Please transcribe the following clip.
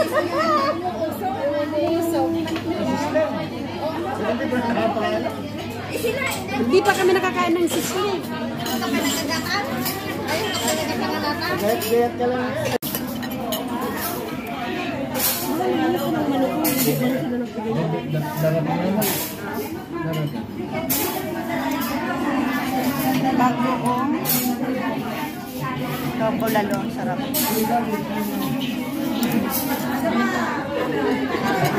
Hindi pa kami nakakain ng sisli. Gayat ka lang. Bagoong bulalo, sarap.